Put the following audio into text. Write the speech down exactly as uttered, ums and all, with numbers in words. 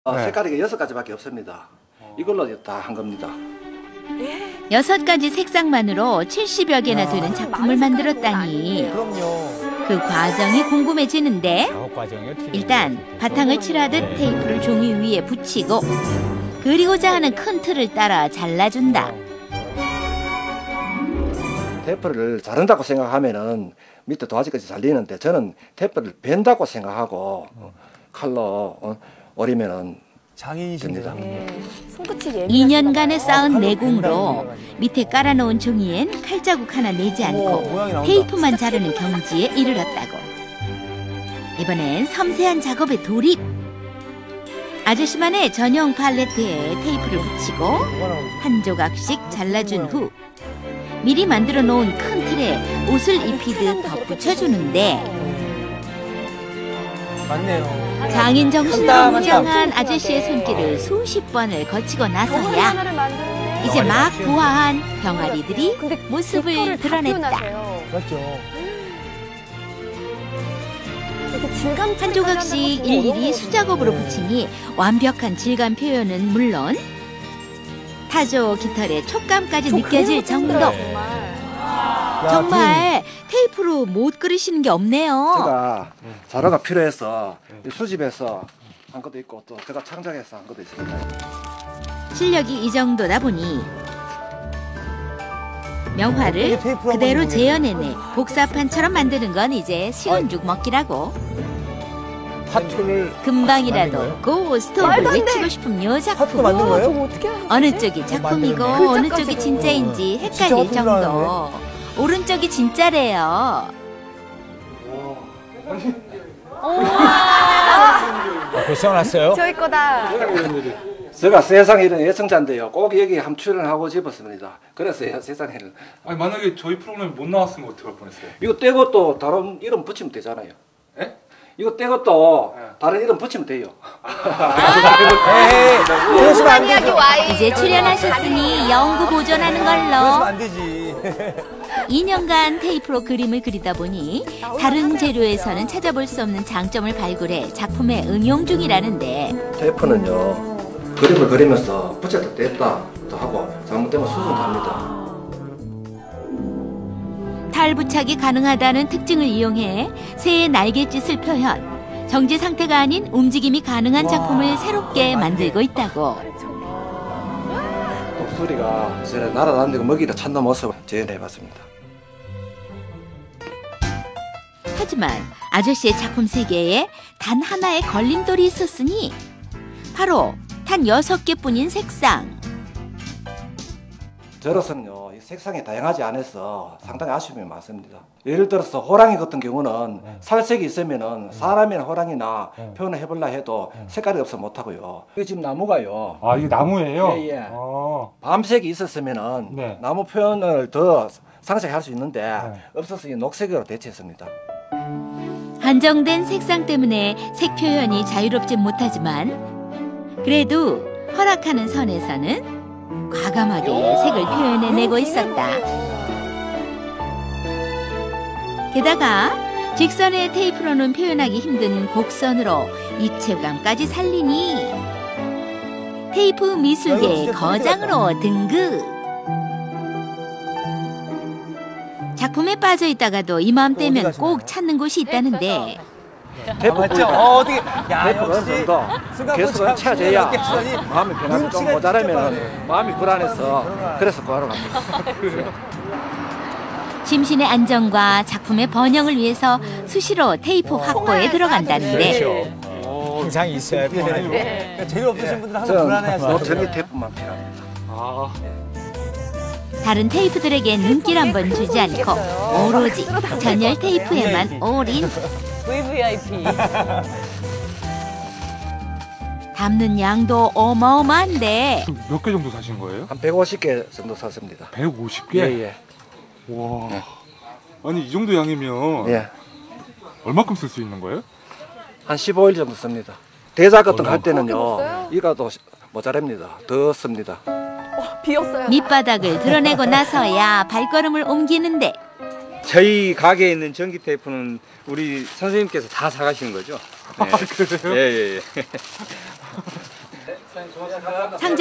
어, 네. 색깔이 여섯 가지밖에 없습니다. 이걸로 다 한 겁니다. 여섯 가지 색상만으로 칠십여 개나 되는 작품을 만들었다니 그럼요. 그 과정이 궁금해지는데 작업 과정이요. 일단 바탕을 칠하듯 테이프를 종이 위에 붙이고 그리고자 하는 큰 틀을 따라 잘라준다. 테이프를 자른다고 생각하면은 밑에 도화지까지 잘리는데 저는 테이프를 벤다고 생각하고 어, 칼로 어, 오리면은 장인이십니다. 예. 손끝이 예민하시나 이 년간에 봐요. 쌓은 칼로 내공으로 벤다고 밑에 깔아놓은 종이엔 칼자국 하나 내지 우와, 않고 모양이 나온다. 테이프만 자르는 경지에 이르렀다고. 이번엔 섬세한 작업에 돌입. 아저씨만의 전용 팔레트에 테이프를 붙이고 한 조각씩 잘라준 후 미리 만들어 놓은 큰 틀에 옷을 입히듯 덧붙여주는데 맞네요. 장인 정신으로 맞다, 무장한 맞다. 아저씨의 손길을 수십 번을 거치고 병아리 나서야 하나를 만드는데 이제 막 부화한 어, 병아리들이 근데 모습을 벡터를 다 드러냈다. 표현하세요. 맞죠. 이렇게 질감 한 처리까지 조각씩 한다는 건 일일이 어려운 수작업으로 붙이니 완벽한 질감 표현은 물론 타조 깃털의 촉감까지 저 느껴질 그래요, 정도. 정말. 야, 정말 테이프로 못 그리시는 게 없네요. 제가 자료가 필요해서 수집해서 한 것도 있고 또 제가 창작해서 한 것도 있습니다. 실력이 이 정도다 보니 명화를 어떻게 테이프로 그대로 한번 재현해내 복사판처럼 만드는 건 이제 쉬운 죽 먹기라고. 화투를 금방이라도 만든 고 스톱을 말도 안 돼. 외치고 싶은 요 화투 작품. 만든 와, 거예요? 저거 어떻게 하는 어느 거지? 쪽이 작품이고 만드는 어느 글자까지도. 쪽이 진짜인지 진짜 헷갈릴 화투를 정도. 오른쪽이 진짜래요. 아, 벌써 났어요? 저희 거다. 제가 세상에 이런 애청자인데요. 꼭 여기 함 출연하고 싶었습니다. 그래서 세상에는 아니 만약에 저희 프로그램에 못 나왔으면 어떡할 뻔했어요? 이거 떼고 또 다른 이름 붙이면 되잖아요. 예? 이거 떼고 또 네. 다른 이름 붙이면 돼요. 에이, 그러시면 안 이야기 되죠. 와이. 이제 출연하셨으니 영구 보존하는 그러시면 걸로. 안 되지. 이 년간 테이프로 그림을 그리다 보니 다른 재료에서는 찾아볼 수 없는 장점을 발굴해 작품에 응용 중이라는데 테이프는요 그림을 그리면서 붙였다 뗐다 또 하고 잘못되면 수정합니다. 탈부착이 가능하다는 특징을 이용해 새의 날갯짓을 표현. 정지 상태가 아닌 움직임이 가능한 작품을 새롭게 만들고 있다고. 독수리가 저래 날아다니고 먹이를 찾는 모습을 재현해봤습니다. 하지만 아저씨의 작품 세계에 단 하나의 걸림돌이 있었으니 바로 단 여섯 개뿐인 색상. 저로서는요 이 색상이 다양하지 않아서 상당히 아쉬움이 많습니다. 예를 들어서 호랑이 같은 경우는 살색이 있으면은 사람이나 호랑이나 표현을 해보려 해도 색깔이 없어 못하고요. 이게 지금 나무가요 아 이게 나무예요? 예, 예. 아, 밤색이 있었으면은 네. 나무 표현을 더 상세하게 할 수 있는데 네. 없어서 이 녹색으로 대체했습니다. 한정된 색상 때문에 색 표현이 자유롭진 못하지만 그래도 허락하는 선에서는 과감하게 색을 표현해내고 있었다. 게다가 직선의 테이프로는 표현하기 힘든 곡선으로 입체감까지 살리니 테이프 미술계의 거장으로 등극. 작품에 빠져 있다가도 이맘때면 꼭 찾는 곳이 있다는데 테이프 맞죠? 어, 어떻게. 야, 테이프가 역시. 좀 더 순간 개수가 참 채워져야 신기하게 하더니 마음이 편하고 좀 눈치가 모자라면 진짜 마음이 불안해서 그런가. 그래서 구하러 갑니다. 심신의 안정과 작품의 번영을 위해서 수시로 테이프 확보에 들어간다는데 그렇죠. 항상 있어야 돼. 그러니까 재료 없으신 분들은 항상 저는 불안해하시죠. 노천이 테이프만 필요합니다. 아, 다른 테이프들에게 눈길 한번 주지 않고 오로지 전열 테이프에만 올인. 브이브이아이피. 담는 양도 어마어마한데 몇 개 정도 사신 거예요? 한 백오십 개 정도 샀습니다. 백오십 개? 예, 예. 와, 아니 이 정도 양이면 예. 얼마큼 쓸 수 있는 거예요? 한 십오 일 정도 씁니다. 대작 같은 거 할 그렇게 때는요 먹어요? 이가 더 모자랍니다. 더 씁니다. 비었어요. 밑바닥을 드러내고 나서야 발걸음을 옮기는데 저희 가게에 있는 전기 테이프는 우리 선생님께서 다 사가시는 거죠? 네. 아, 그래요? 예, 예, 예. 상자